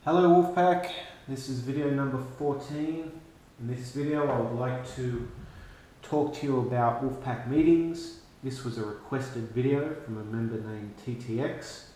Hello Wolfpack, this is video number 14. In this video I would like to talk to you about Wolfpack meetings. This was a requested video from a member named TTX.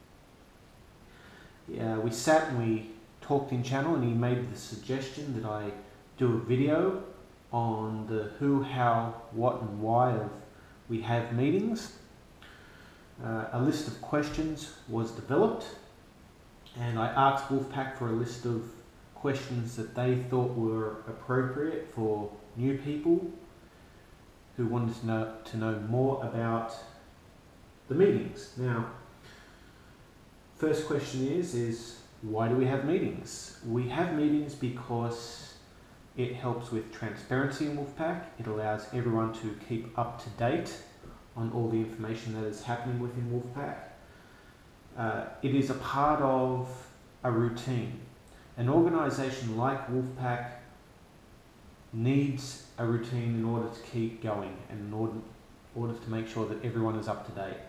We sat and we talked in channel and he made the suggestion that I do a video on the who, how, what and why of we have meetings. A list of questions was developed and I asked Wolfpack for a list of questions that they thought were appropriate for new people who wanted to know more about the meetings. Now, first question is why do we have meetings? We have meetings because it helps with transparency in Wolfpack. It allows everyone to keep up to date on all the information that is happening within Wolfpack. It is a part of a routine. An organisation like Wolfpack needs a routine in order to keep going and in order to make sure that everyone is up to date.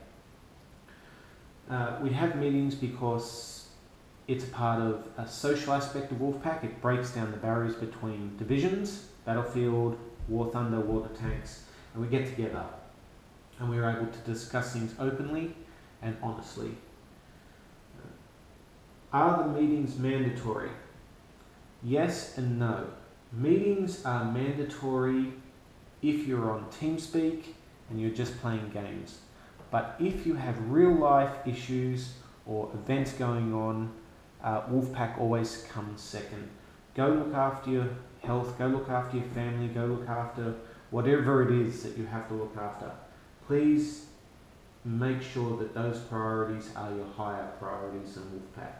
We have meetings because it's a part of a social aspect of Wolfpack. It breaks down the barriers between divisions, Battlefield, War Thunder, Water Tanks, and we get together and we're able to discuss things openly and honestly. Are the meetings mandatory? Yes and no. Meetings are mandatory if you're on TeamSpeak and you're just playing games. But if you have real life issues or events going on, Wolfpack always comes second. Go look after your health, go look after your family, go look after whatever it is that you have to look after. Please make sure that those priorities are your higher priorities in Wolfpack.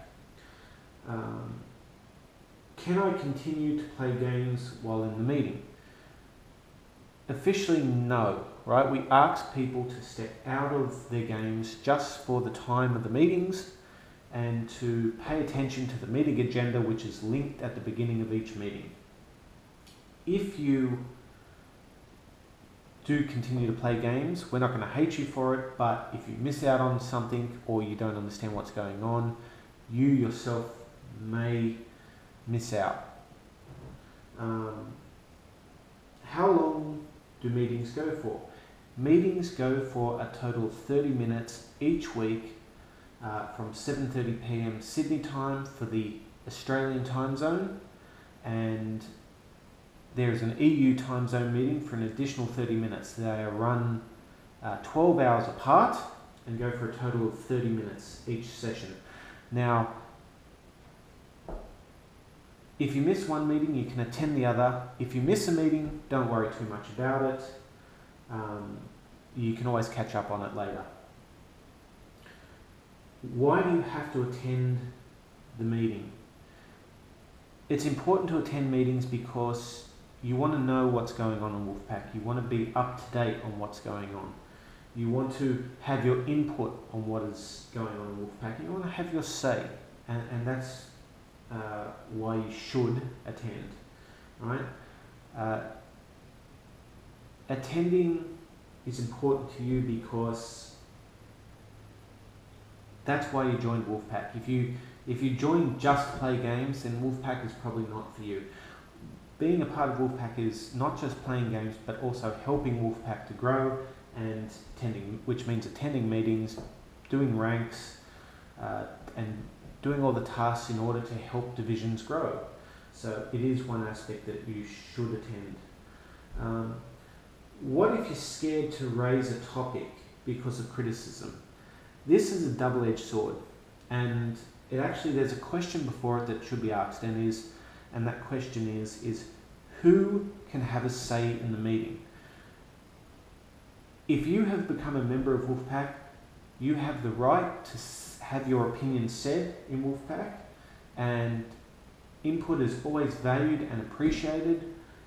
Can I continue to play games while in the meeting? Officially, no, right? We ask people to step out of their games just for the time of the meetings and to pay attention to the meeting agenda, which is linked at the beginning of each meeting. If you do continue to play games, we're not going to hate you for it, but if you miss out on something or you don't understand what's going on, you yourself may miss out. How long do meetings go for? Meetings go for a total of 30 minutes each week from 7:30 PM Sydney time for the Australian time zone, and there's an EU time zone meeting for an additional 30 minutes. They are run 12 hours apart and go for a total of 30 minutes each session. Now, if you miss one meeting, you can attend the other. If you miss a meeting, don't worry too much about it. You can always catch up on it later. Why do you have to attend the meeting? It's important to attend meetings because you want to know what's going on in Wolfpack. You want to be up to date on what's going on. You want to have your input on what is going on in Wolfpack. You want to have your say, and that's why you should attend, right? Attending is important to you because that's why you joined Wolfpack. If you join just to play games, then Wolfpack is probably not for you. Being a part of Wolfpack is not just playing games, but also helping Wolfpack to grow and attending, which means attending meetings, doing ranks, and doing all the tasks in order to help divisions grow. So it is one aspect that you should attend. What if you're scared to raise a topic because of criticism? This is a double-edged sword, and there's a question before it that should be asked, and that question is who can have a say in the meeting? If you have become a member of Wolfpack, you have the right to have your opinion said in Wolfpack, and input is always valued and appreciated.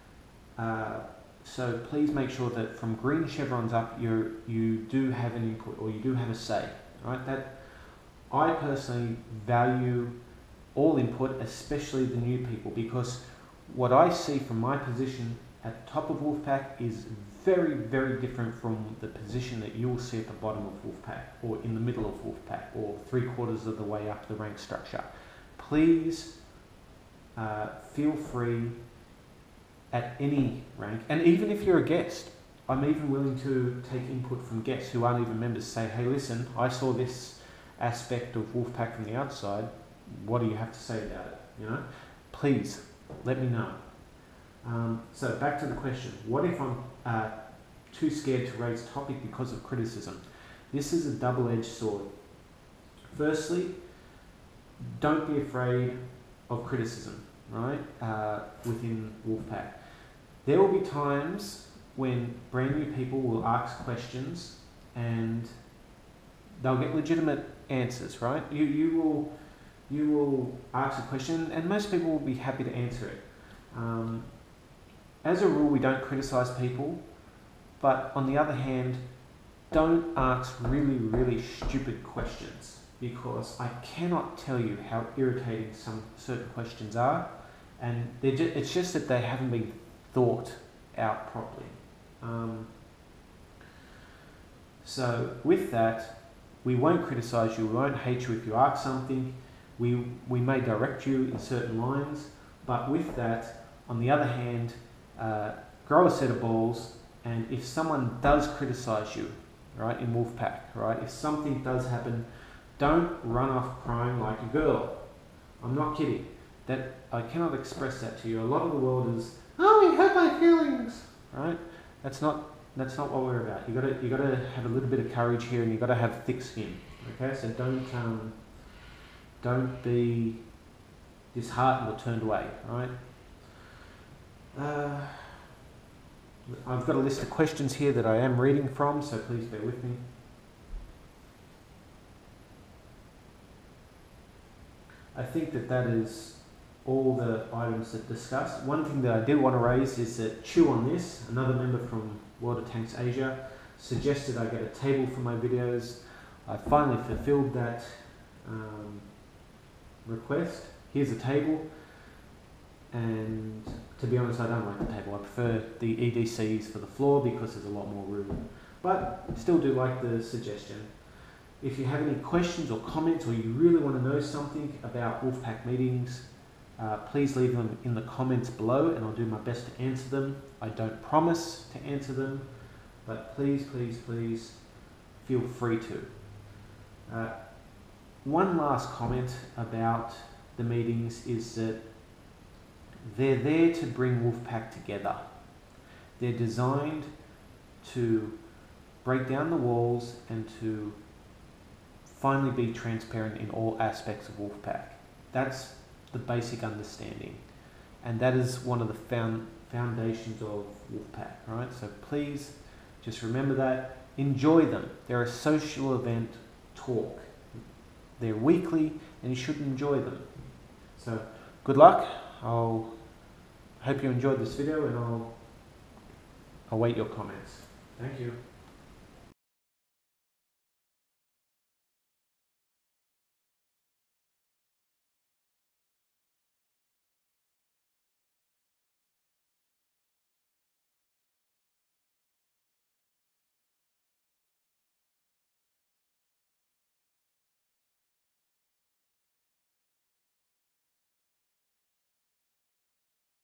So please make sure that from green chevrons up, you do have an input or you do have a say. Right? That I personally value all input, especially the new people, because what I see from my position at the top of Wolfpack is very, very different from the position that you will see at the bottom of Wolfpack, or in the middle of Wolfpack, or 3/4 of the way up the rank structure. please feel free at any rank, and even if you're a guest, I'm even willing to take input from guests who aren't even members. Say, hey, listen, I saw this aspect of Wolfpack from the outside. What do you have to say about it? You know, please let me know. So back to the question: what if I'm too scared to raise topic because of criticism? This is a double-edged sword. Firstly, don't be afraid of criticism, right? Within Wolfpack, there will be times when brand new people will ask questions and they'll get legitimate answers, right? You will ask a question and most people will be happy to answer it. As a rule, we don't criticize people, but on the other hand, don't ask really, really stupid questions, because I cannot tell you how irritating some certain questions are, and it's just that they haven't been thought out properly. So with that, we won't criticize you, we won't hate you if you ask something, we may direct you in certain lines, but with that, on the other hand, grow a set of balls, and if someone does criticize you, right, in Wolfpack, right, if something does happen, don't run off crying like a girl. I'm not kidding. That I cannot express that to you. A lot of the world is, oh, you hurt my feelings, right? That's not what we're about. You gotta have a little bit of courage here, and you gotta have thick skin. Okay, so don't be disheartened or turned away, right? I've got a list of questions here that I am reading from, so please bear with me. I think that is all the items that discussed. One thing that I did want to raise is that Chew on This, another member from World of Tanks Asia, suggested I get a table for my videos. I finally fulfilled that request. Here's a table, and to be honest, I don't like the table. I prefer the EDCs for the floor because there's a lot more room, but still do like the suggestion. If you have any questions or comments, or you really want to know something about Wolfpack meetings, please leave them in the comments below and I'll do my best to answer them. I don't promise to answer them, but please, please, please feel free to. One last comment about the meetings is that they're there to bring Wolfpack together. They're designed to break down the walls and to finally be transparent in all aspects of Wolfpack. That's the basic understanding, and that is one of the foundations of Wolfpack, right? So please just remember that. Enjoy them. They're a social event talk. They're weekly and you should enjoy them. So good luck. I hope you enjoyed this video, and I'll await your comments. Thank you.